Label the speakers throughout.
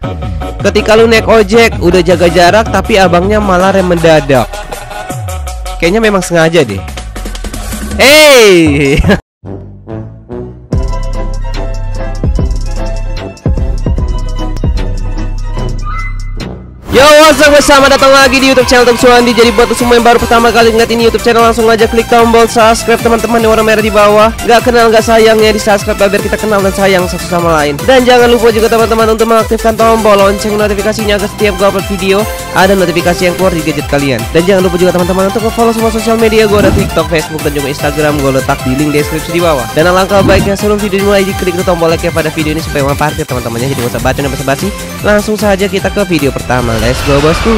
Speaker 1: Ketika lu naik ojek udah jaga jarak tapi abangnya malah rem mendadak. Kayaknya memang sengaja deh. Hey. Yo, what's up guys, selamat datang lagi di YouTube channel Top Suwandi. Jadi buat semua yang baru pertama kali ngeliat ini YouTube channel, langsung aja klik tombol subscribe teman-teman yang warna merah di bawah. Gak kenal gak sayangnya di subscribe biar kita kenal dan sayang satu sama lain. Dan jangan lupa juga teman-teman untuk mengaktifkan tombol lonceng notifikasinya agar setiap gue upload video ada notifikasi yang keluar di gadget kalian. Dan jangan lupa juga teman-teman untuk follow semua sosial media gue, ada TikTok, Facebook dan juga Instagram. Gue letak di link deskripsi di bawah. Dan alangkah baiknya sebelum video dimulai diklik tombol like pada video ini supaya memparkir teman-temannya. Jadi gak usah baca dan basa-basi, langsung saja kita ke video pertama. Let's go bosku.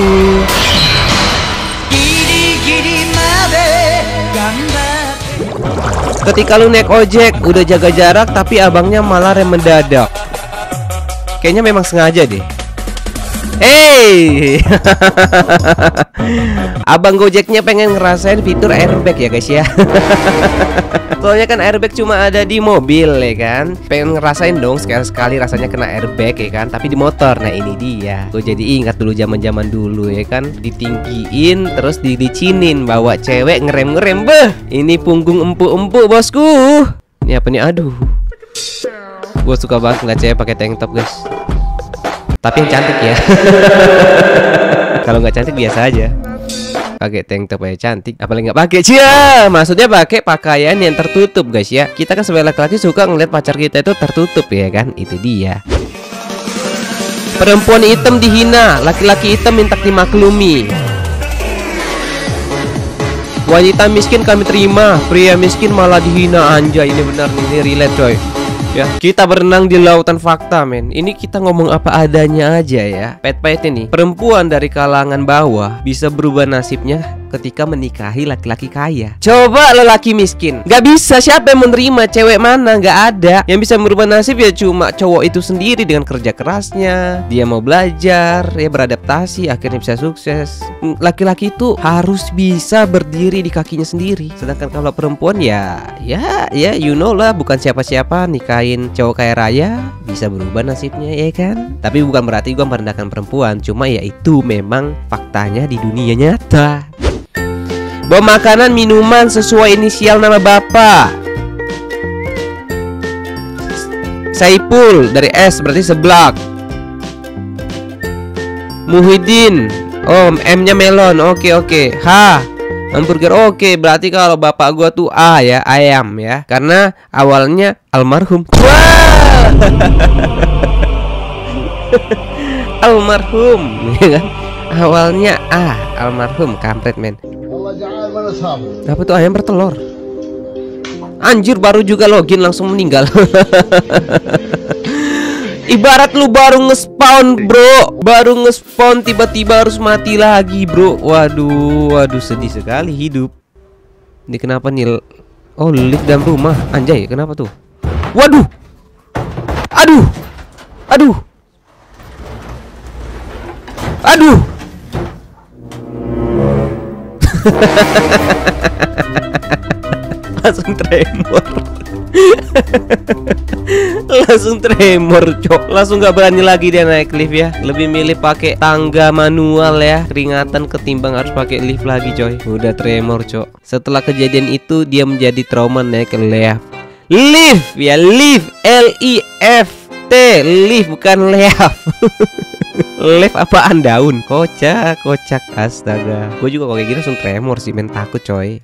Speaker 1: Ketika lu naik ojek udah jaga jarak tapi abangnya malah rem mendadak. Kayaknya memang sengaja deh. Hey. Abang Gojeknya pengen ngerasain fitur airbag ya guys ya. Soalnya kan airbag cuma ada di mobil ya kan. Pengen ngerasain dong sekali-sekali rasanya kena airbag ya kan. Tapi di motor. Nah ini dia. Gue jadi ingat dulu zaman-zaman dulu ya kan. Ditinggiin terus dilicinin, bawa cewek ngerem-ngerem. Beh, ini punggung empuk-empuk bosku. Ini apa nih? Aduh. Gue suka banget ngeliat cewek pakai tank top guys. Tapi yang cantik ya. Kalau nggak cantik biasa aja. Pakai tank top aja cantik, apalagi nggak pakai. Cia, maksudnya pakai pakaian yang tertutup guys ya. Kita kan sebagai laki-laki suka ngeliat pacar kita itu tertutup ya kan. Itu dia. Perempuan hitam dihina, laki-laki hitam minta dimaklumi. Wanita miskin kami terima, pria miskin malah dihina. Anjay, ini benar nih, ini relate coy. Ya, kita berenang di lautan fakta men. Ini kita ngomong apa adanya aja ya. Pet-pet ini perempuan dari kalangan bawah bisa berubah nasibnya ketika menikahi laki-laki kaya. Coba lelaki miskin, gak bisa. Siapa yang menerima? Cewek mana? Gak ada. Yang bisa merubah nasib ya cuma cowok itu sendiri dengan kerja kerasnya. Dia mau belajar, ya beradaptasi, akhirnya bisa sukses. Laki-laki itu harus bisa berdiri di kakinya sendiri. Sedangkan kalau perempuan ya you know lah, bukan siapa-siapa nikahin cowok kaya raya bisa berubah nasibnya ya kan. Tapi bukan berarti gue merendahkan perempuan, cuma ya itu memang faktanya di dunia nyata. Bawa makanan minuman sesuai inisial nama bapak. Saipul dari S berarti seblak. Muhyiddin, oh M-nya melon. Oke. H hamburger. Oke, berarti kalau bapak gua tuh A ya, ayam ya. Karena awalnya almarhum. Wah. Almarhum ya kan? Awalnya A, almarhum, kampret men. Apa tuh ayam bertelur? Anjir, baru juga login langsung meninggal. Ibarat lu baru nge-spawn bro, baru nge-spawn tiba-tiba harus mati lagi bro. Waduh sedih sekali hidup. Ini kenapa nih? Oh, lift dalam rumah. Anjay, kenapa tuh? Waduh. Aduh. Langsung tremor. Langsung tremor cok. Langsung gak berani lagi dia naik lift ya. Lebih milih pakai tangga manual ya. Keringatan ketimbang harus pakai lift lagi coy. Udah tremor cok. Setelah kejadian itu dia menjadi trauma naik lift. Lift ya, lift, L-I-F-T, lift bukan lift. Lift apaan, daun? Kocak. Astaga. Gue juga kalau kayak gini langsung tremor sih men, takut coy.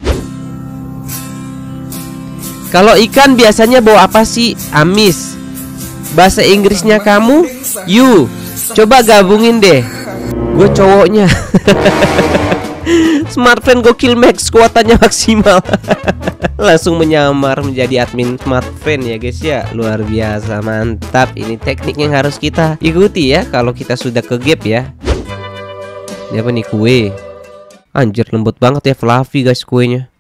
Speaker 1: Kalau ikan biasanya bawa apa sih? Amis. Bahasa Inggrisnya kamu? You. Coba gabungin deh. Gue cowoknya. Smartfriend gokil max, kuatannya maksimal. Langsung menyamar menjadi admin smartfriend ya guys ya. Luar biasa, mantap. Ini teknik yang harus kita ikuti ya kalau kita sudah ke gap ya. Ini apa nih, kue? Anjir, lembut banget ya, fluffy guys kuenya.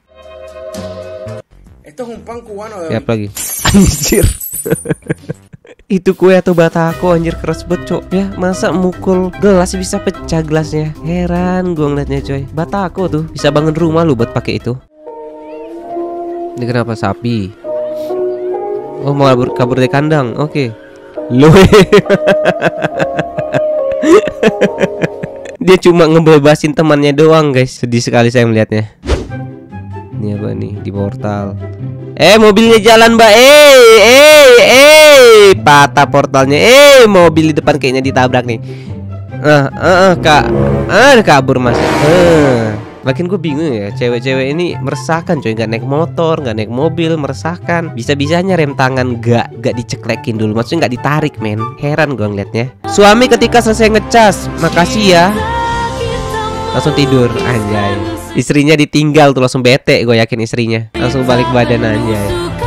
Speaker 1: Siap lagi. Anjir. Itu kue atau batako, anjir keras banget cok. Ya masa mukul gelas bisa pecah gelasnya. Heran gue ngeliatnya coy. Batako tuh bisa bangun rumah lu buat pakai itu. Ini kenapa sapi? Oh mau kabur dari kandang. Oke. Loh. Dia cuma ngebebasin temannya doang guys. Sedih sekali saya melihatnya. Ini apa nih di portal? Mobilnya jalan mbak. Patah portalnya. Mobil di depan kayaknya ditabrak nih. Kak. Kabur mas. Makin gue bingung ya, cewek-cewek ini meresahkan coy. Gak naik motor, gak naik mobil, meresahkan. Bisa-bisanya rem tangan gak diceklekin dulu. Maksudnya gak ditarik men. Heran gue ngeliatnya. Suami ketika selesai ngecas, makasih ya, langsung tidur. Anjay. Istrinya ditinggal tuh langsung bete. Gue yakin istrinya langsung balik badan aja.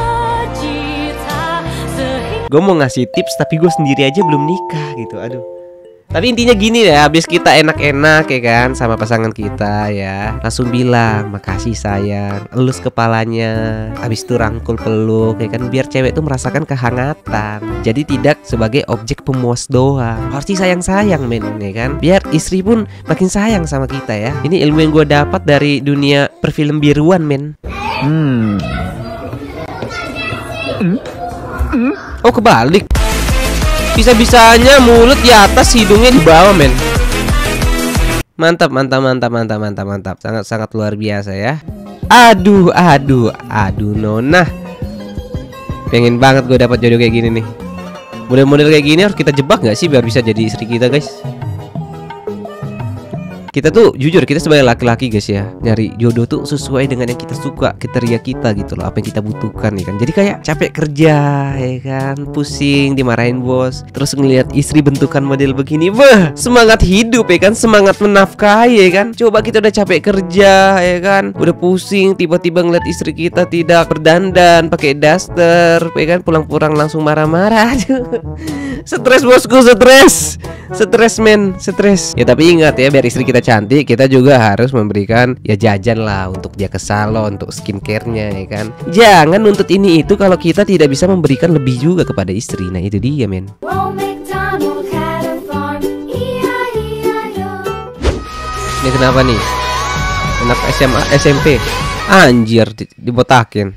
Speaker 1: Gue mau ngasih tips tapi gue sendiri aja belum nikah gitu. Aduh. Tapi intinya gini ya, habis kita enak-enak ya kan sama pasangan kita ya, langsung bilang makasih sayang, elus kepalanya, habis itu rangkul peluk ya kan, biar cewek tuh merasakan kehangatan. Jadi tidak sebagai objek pemuas doang, harus sayang-sayang men ya kan, biar istri pun makin sayang sama kita ya. Ini ilmu yang gue dapat dari dunia perfilm biruan men. Oh kebalik. Bisa-bisanya mulut di atas, hidungnya di bawah men. Mantap. Sangat luar biasa ya. Aduh Nona. Pengen banget gue dapat jodoh kayak gini nih. Model-model kayak gini harus kita jebak gak sih biar bisa jadi istri kita guys? Kita tuh jujur, kita sebagai laki-laki guys ya, nyari jodoh tuh sesuai dengan yang kita suka, kriteria kita gitu loh, apa yang kita butuhkan ya kan. Jadi kayak capek kerja ya kan, pusing dimarahin bos, terus ngelihat istri bentukan model begini, wah semangat hidup ya kan, semangat menafkahi ya kan. Coba kita udah capek kerja ya kan, udah pusing, tiba-tiba ngeliat istri kita tidak berdandan, pakai daster ya kan, pulang-pulang langsung marah-marah. Stres bosku, stres men. Ya tapi ingat ya, biar istri kita cantik, kita juga harus memberikan ya jajan lah untuk dia ke salon, untuk skincare-nya ya kan. Jangan nuntut ini itu kalau kita tidak bisa memberikan lebih juga kepada istri. Nah itu dia men. Ini kenapa nih? Anak SMA, SMP. Anjir, dibotakin.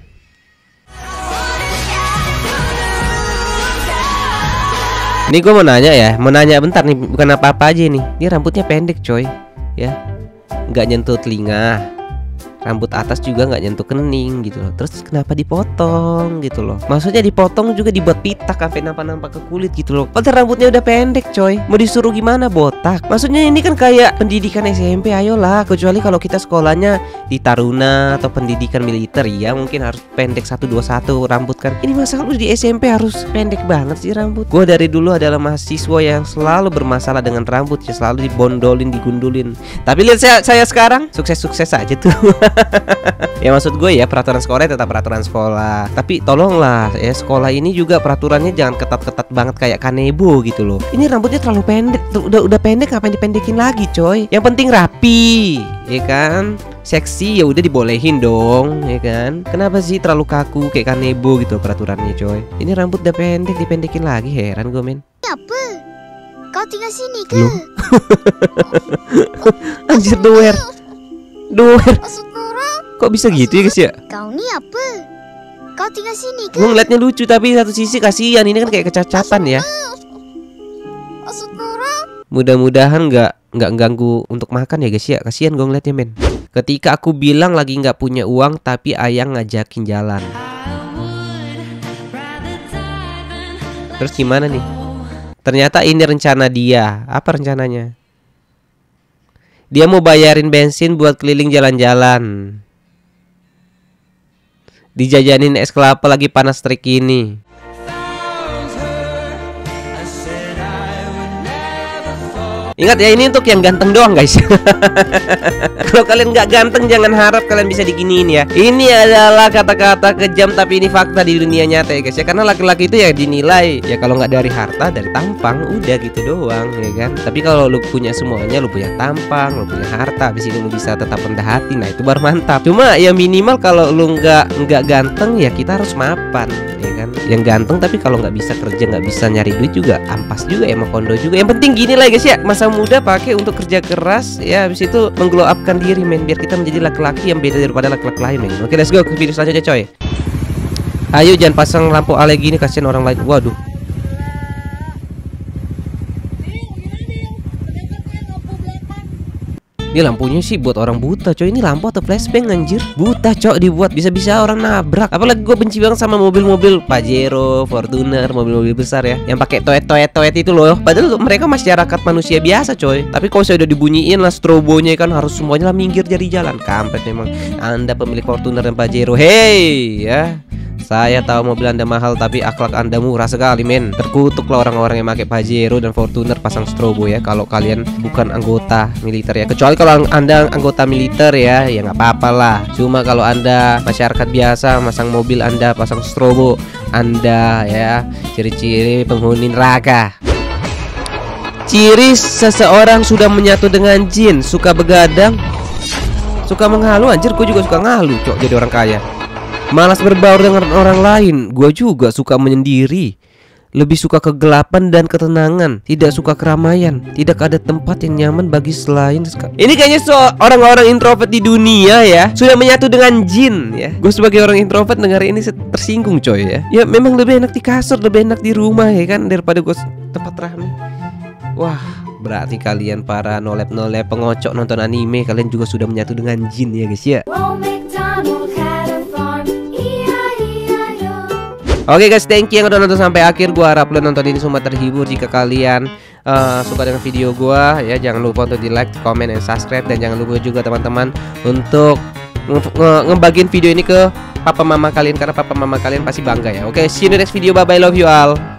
Speaker 1: Ini gue mau nanya bentar nih, bukan apa-apa aja nih. Ini rambutnya pendek coy, ya, nggak nyentuh telinga. Rambut atas juga nggak nyentuh kening gitu loh. Terus kenapa dipotong gitu loh? Maksudnya dipotong juga dibuat pitak sampai nampak ke kulit gitu loh. Padahal rambutnya udah pendek coy. Mau disuruh gimana botak? Maksudnya ini kan kayak pendidikan SMP, ayolah. Kecuali kalau kita sekolahnya di Taruna atau pendidikan militer, ya mungkin harus pendek 121 rambut kan. Ini masa lu di SMP harus pendek banget sih rambut? Gue dari dulu adalah mahasiswa yang selalu bermasalah dengan rambut ya, selalu dibondolin, digundulin. Tapi lihat saya sekarang sukses-sukses aja tuh. Ya maksud gue ya, peraturan sekolah tetap peraturan sekolah. Tapi tolonglah ya, sekolah ini juga peraturannya jangan ketat-ketat banget kayak kanebo gitu loh. Ini rambutnya terlalu pendek. Udah pendek, ngapain dipendekin lagi coy? Yang penting rapi, ya kan? Seksi ya udah dibolehin dong, ya kan? Kenapa sih terlalu kaku kayak kanebo gitu peraturannya coy? Ini rambut udah pendek dipendekin lagi, heran gue men.
Speaker 2: Apa? Kau tinggal sini ke?
Speaker 1: Anjir doer. Kok bisa gitu ya guys ya?
Speaker 2: Kau ni apa? Kau tinggal sini ke?
Speaker 1: Gue ngeliatnya lucu tapi satu sisi kasihan, ini kan kayak kecacatan ya. Mudah-mudahan nggak ganggu untuk makan ya guys ya. Kasihan gue ngeliatnya men. Ketika aku bilang lagi nggak punya uang tapi ayang ngajakin jalan. Terus gimana nih? Ternyata ini rencana dia. Apa rencananya? Dia mau bayarin bensin buat keliling jalan-jalan. Dijajanin es kelapa lagi panas terik ini. Ingat ya, ini untuk yang ganteng doang guys. Kalau kalian nggak ganteng jangan harap kalian bisa diginiin ya. Ini adalah kata-kata kejam tapi ini fakta di dunia nyata ya guys ya. Karena laki-laki itu ya dinilai ya kalau nggak dari harta, dari tampang, udah gitu doang ya kan. Tapi kalau lu punya semuanya, lu punya tampang, lu punya harta, habis ini lu bisa tetap rendah hati, nah itu baru mantap. Cuma ya minimal kalau lu nggak ganteng ya kita harus mapan ya kan. Yang ganteng tapi kalau nggak bisa kerja, nggak bisa nyari duit juga ampas juga ya, mau kondo juga. Yang penting gini lah guys ya, masa muda pakai untuk kerja keras ya, habis itu mengglow upkan diri men, biar kita menjadi laki-laki yang beda daripada laki-laki lain men. Oke, let's go ke video selanjutnya coy. Ayo jangan pasang lampu LED gini, kasihan orang lain. Waduh. Ini lampunya sih buat orang buta coy. Ini lampu atau flashbang anjir? Buta cok dibuat, bisa-bisa orang nabrak. Apalagi gue benci banget sama mobil-mobil Pajero, Fortuner, mobil-mobil besar ya, yang pakai toet itu loh. Padahal mereka masyarakat manusia biasa coy. Tapi kalau saya udah dibunyiin lah strobonya kan, harus semuanya lah minggir dari jalan. Kampret memang Anda pemilik Fortuner dan Pajero. Hey ya, saya tahu mobil Anda mahal, tapi akhlak Anda murah sekali men. Terkutuklah orang-orang yang pakai Pajero dan Fortuner pasang strobo ya, kalau kalian bukan anggota militer ya. Kecuali kalau Anda anggota militer ya nggak apa-apa lah. Cuma kalau Anda masyarakat biasa masang mobil Anda pasang strobo, Anda ya ciri-ciri penghuni neraka. Ciri seseorang sudah menyatu dengan jin: suka begadang, suka menghalu. Anjir, gue juga suka ngalu cok jadi orang kaya. Malas berbaur dengan orang lain. Gue juga suka menyendiri. Lebih suka kegelapan dan ketenangan. Tidak suka keramaian. Tidak ada tempat yang nyaman bagi selain. Ini kayaknya orang-orang introvert di dunia ya sudah menyatu dengan jin ya. Gue sebagai orang introvert dengar ini tersinggung coy ya. Ya memang lebih enak di kasur, lebih enak di rumah ya kan, daripada gue tempat rame. Wah, berarti kalian para nolep-nolep pengocok nonton anime, kalian juga sudah menyatu dengan jin ya guys ya. Oke guys, thank you yang udah nonton sampai akhir. Gua harap kalian nonton ini semua terhibur. Jika kalian suka dengan video gua ya, jangan lupa untuk di like, comment, dan subscribe. Dan jangan lupa juga teman-teman untuk ngebagiin video ini ke papa mama kalian, karena papa mama kalian pasti bangga ya. Oke, see you in the next video. Bye bye, love you all.